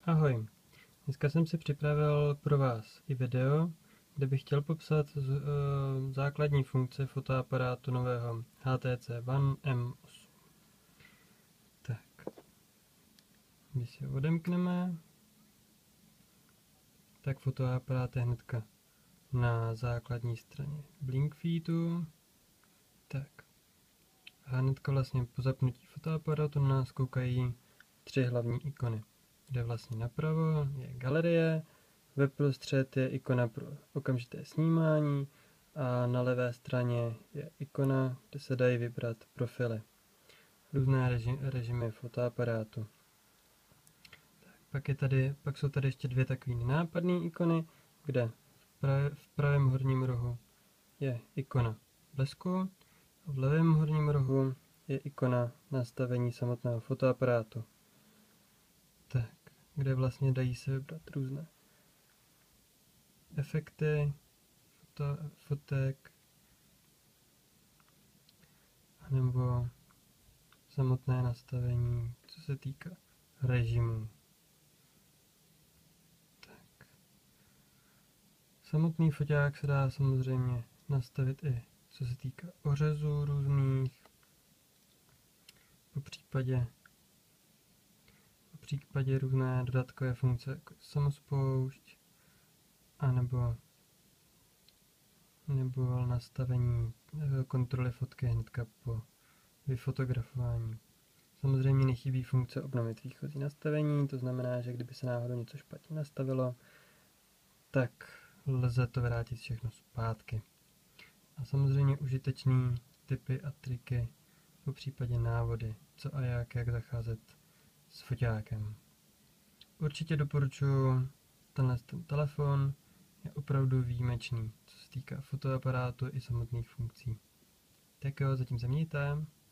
Ahoj, dneska jsem si připravil pro vás i video, kde bych chtěl popsat základní funkce fotoaparátu nového HTC One M8. Tak, když si ho odemkneme, tak fotoaparát je hnedka na základní straně Blinkfeedu. Tak, a hnedka vlastně po zapnutí fotoaparátu na nás koukají 3 hlavní ikony, kde vlastně napravo je galerie, ve prostřed je ikona pro okamžité snímání a na levé straně je ikona, kde se dají vybrat profily. Různé režimy fotoaparátu. Pak jsou tady ještě 2 takové nápadné ikony, kde v pravém horním rohu je ikona blesku a v levém horním rohu je ikona nastavení samotného fotoaparátu. Tak, kde vlastně dají se vybrat různé efekty, fotek, nebo samotné nastavení, co se týká režimu. Tak. Samotný foťák se dá samozřejmě nastavit i co se týká ořezů různých, po případě různé dodatkové funkce jako samospoušť, nebo nastavení kontroly fotky hnedka po vyfotografování. Samozřejmě nechybí funkce obnovit výchozí nastavení, to znamená, že kdyby se náhodou něco špatně nastavilo, tak lze to vrátit všechno zpátky. A samozřejmě užitečný tipy a triky, po případě návody, co a jak zacházet s foťákem. Určitě doporučuji ten telefon, je opravdu výjimečný, co se týká fotoaparátu i samotných funkcí. Tak jo, zatím se mějte.